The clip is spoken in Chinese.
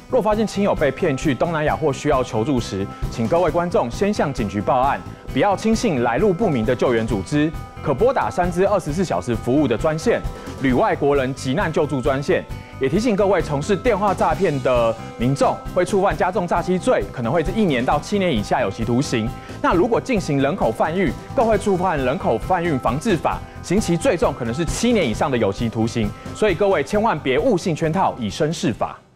若发现亲友被骗去东南亚或需要求助时，请各位观众先向警局报案，不要轻信来路不明的救援组织，可拨打3支24小时服务的专线——旅外国人急难救助专线。也提醒各位从事电话诈骗的民众，会触犯加重诈欺罪，可能会是1年到7年以下有期徒刑。那如果进行人口贩运，更会触犯人口贩运防治法，刑期最重可能是7年以上的有期徒刑。所以各位千万别误信圈套，以身试法。